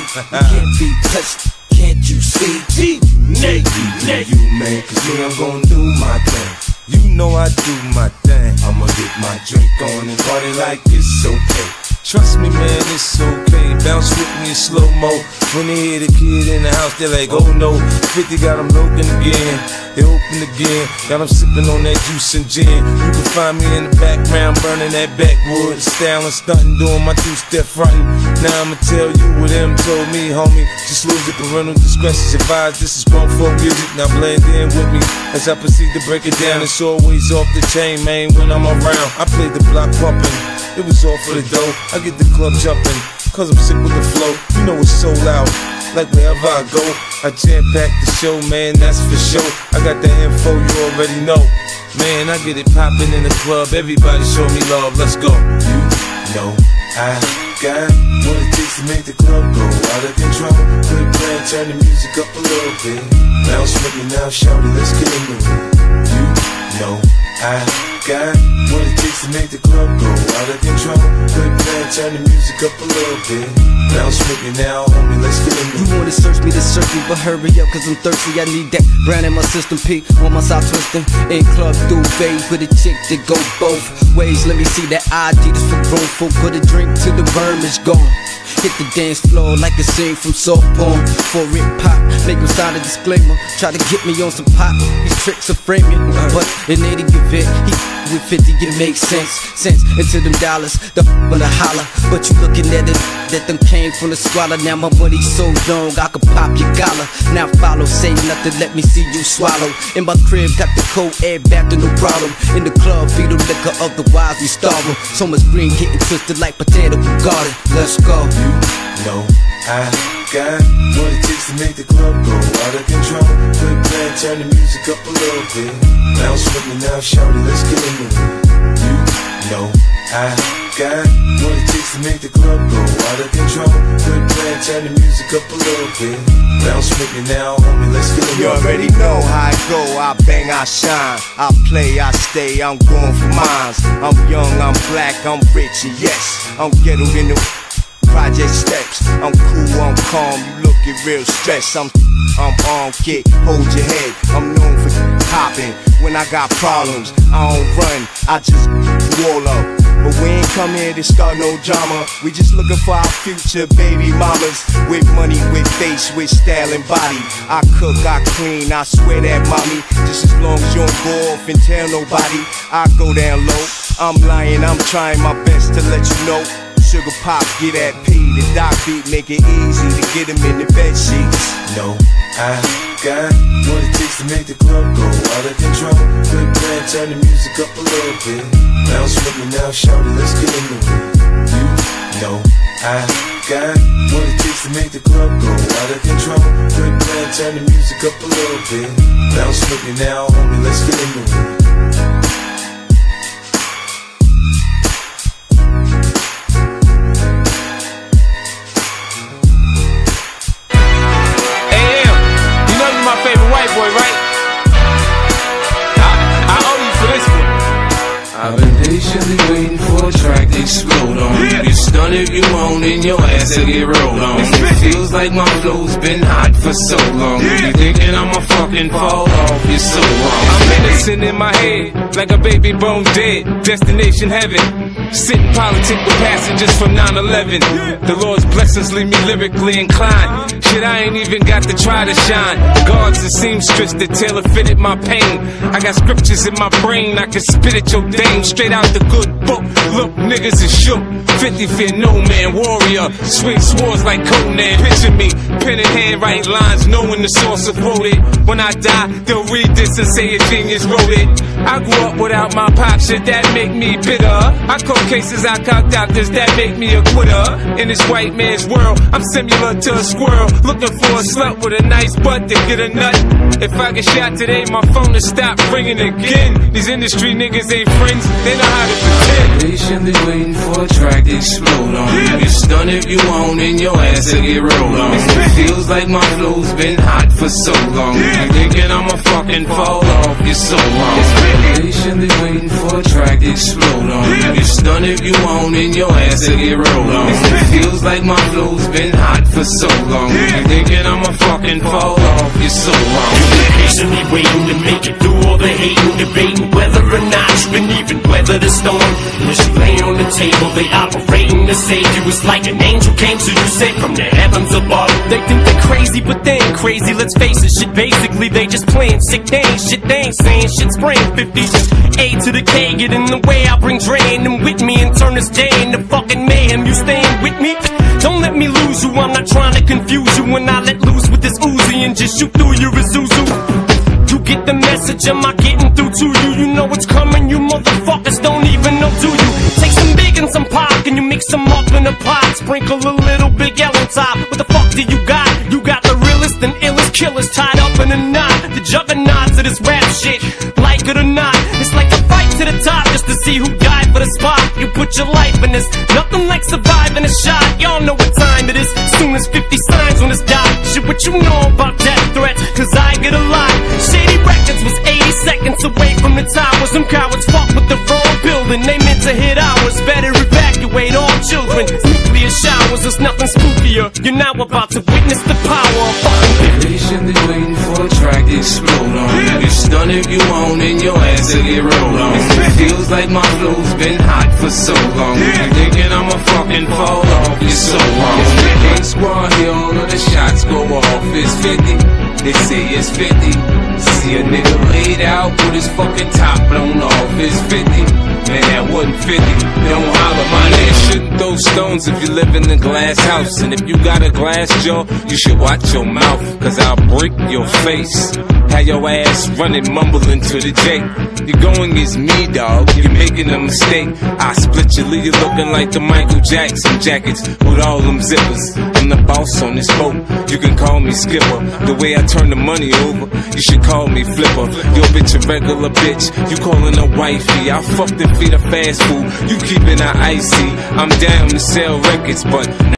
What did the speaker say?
You can't be touched, can't you see? G-Nate, you man, cause me, I'm gon' do my thing. You know I do my thing. I'ma get my drink on and party like it's okay. Trust me, man, it's okay. Bounce with me in slow-mo. When they hear the kid in the house, they're like, oh no. 50 got them looking again. They open again. Got them sipping on that juice and gin. You can find me in the background, burning that backwood. Styling, stunting, doing my two-step frontin'. Now I'ma tell you what them told me, homie. Just lose it, parental discretion advised. This is grown folk music. Now blend in with me as I proceed to break it down. It's always off the chain, man, when I'm around. I play the block pumping. It was all for the dough. I get the club jumping, cause I'm sick with the flow. You know it's so loud, like wherever I go, I jam-pack the show, man, that's for sure. I got the info, you already know. Man, I get it poppin' in the club. Everybody show me love, let's go. You know I got what it takes to make the club go out of control. Quit playing, turn the music up a little bit. Bounce with me now, shout it, let's get into it. You know I got what it takes to make the club go out of control. Quit playing, turn the music up a little bit. Bounce with me now, homie, let's get into it. You wanna search me, but hurry up, cause I'm thirsty. I need that brand in my system, peak on my side twisting. In club duvet with a chick that go both ways. Let me see that ID, this for grown folk. Put a drink till the worm is gone. Hit the dance floor like a scene from soft porn. For it pop, make him sign a disclaimer. Try to get me on some pop, these tricks are framing. But in any event, he with 50, it makes sense. Into them dollars, the when I holler. But you looking at it, that them came from the squalor. Now my money's so long, I could pop your collar. Now follow, say nothing, let me see you swallow. In my crib, got the cold air back to no problem. In the club, feed the liquor, otherwise we starve 'em. So much green getting twisted like potato garden. Let's go. You know I got what it takes to make the club go out of control. Quit playing, turn the music up a little bit. Bounce with me now, shout it, let's get into it. You know I got what it takes to make the club go out of control. Quit playing, turn the music up a little bit. Bounce with me now, homie, let's get into it. You already know how I go, I bang, I shine. I play, I stay, I'm going for mines. I'm young, I'm black, I'm rich, and yes, I'm ghettoed in the project steps. I'm cool, I'm calm, you looking real stressed. I'm on kick, hold your head. I'm known for hopping. When I got problems, I don't run, I just wall up. But we ain't come here to start no drama. We just looking for our future baby mamas. With money, with face, with style and body. I cook, I clean, I swear that mommy. Just as long as you don't go off and tell nobody, I go down low. I'm lying, I'm trying my best to let you know. Sugar pop, get that P, the doc beat, make it easy to get him in the bed sheets. No, I got what it takes to make the club go out of control. Quit playing, turn the music up a little bit. Bounce with me now, shout it, let's get into it. You know I got what it takes to make the club go out of control. Quit playing, turn the music up a little bit. Bounce with me now, homie, let's get into it. White boy, right? I owe you for this one. I've been patiently waiting for a track to explode on. You get stunned if you want and your ass will get rolled on. It feels like my flow's been hot for so long. You thinking I'ma fucking fall off, you're so wrong. I'm innocent in my head, like a baby bone dead. Destination heaven. Sitting politic with passengers from 9/11. The Lord's blessings leave me lyrically inclined. Shit, I ain't even got to try to shine. Guards and seamstress that tailor fitted my pain. I got scriptures in my brain, I can spit at your dame. Straight out the good book, look, niggas is shook. 50 fear no man, warrior. Swing swords like Conan. Picture me, pen in hand, write lines, knowing the source of quoted. When I die, they'll read this and say a genius wrote it. I grew up without my pop, shit that make me bitter. I caught cases, I caught doctors, that make me a quitter. In this white man's world, I'm similar to a squirrel, looking for a slut with a nice butt to get a nut. If I get shot today, my phone will stop ringing again. These industry niggas ain't friends, they know how to pretend. Patiently waiting for a track to explode on. You can stun if you want and your ass will get rolled on. It feels like my flow's been hot for so long. You thinking I'ma fucking fall off, you're so wrong. Patiently waiting for a track to explode on. You can stun if you want and your ass will get rolled on. It feels like my flow's been hot for so long. You thinking I'ma fucking fall off, you're so wrong. Patiently waiting to make it through all the hating, debating whether or not you can even weather the storm. When she lay on the table, they operating to save you. It's like an angel came to you, sent from the heavens above. They think they're crazy, but they ain't crazy. Let's face it, shit. Basically, they just playing sick. They ain't shit. They ain't saying shit. Spraying 50, just A to the K. Get in the way, I bring Dre and them with me and turn this day into fucking mayhem. You staying with me? Don't let me lose you. I'm not trying to confuse you. When I let loose with this Uzi and just shoot through your Isuzu. You get the message, am I getting through to you? You know it's coming, you motherfuckers don't even know, do you? Take some big and some pop, and you mix them up in a pot. Sprinkle a little Big L on top. What the fuck do you got? You got the realest and illest killers tied up in a knot. The juggernauts of this rap shit, like it or not. It's like a fight to the top just to see who died for the spot. You put your life in this, nothing like surviving a shot. Y'all know what time it is, soon as 50 signs on this dot. Shit, what you know about death threats, cause I get a lot. Shady Records was 80 seconds away from the towers. Them cowards fuck with the wrong building, they meant to hit ours. Better evacuate all children, nuclear showers, there's nothing spookier. You're now about to witness the power of fucking Patiently waiting for a track to explode on. You can stun if you want and your ass will get rolled on. It feels like my flow's been hot for so long. You thinking I'ma fucking fall off, you're so wrong. Gang squad here, all of the shots go off. It's 50, they say it's 50. See a nigga laid out with his fucking top blown off. It's 50. Man, that wasn't 50. Don't holler, my nigga shouldn't throw stones if you live in a glass house. And if you got a glass jaw, you should watch your mouth, cause I'll break your face. Have your ass running, mumbling to the J. You're going against me, dog, you're making a mistake. I split your lead, you're looking like the Michael Jackson jackets with all them zippers. I'm the boss on this boat, you can call me skipper. The way I turn the money over, you should call me flipper. Yo bitch a regular bitch, you calling her wifey. I fucked and feed her fast food, you keeping her icy. I'm down to sell records, but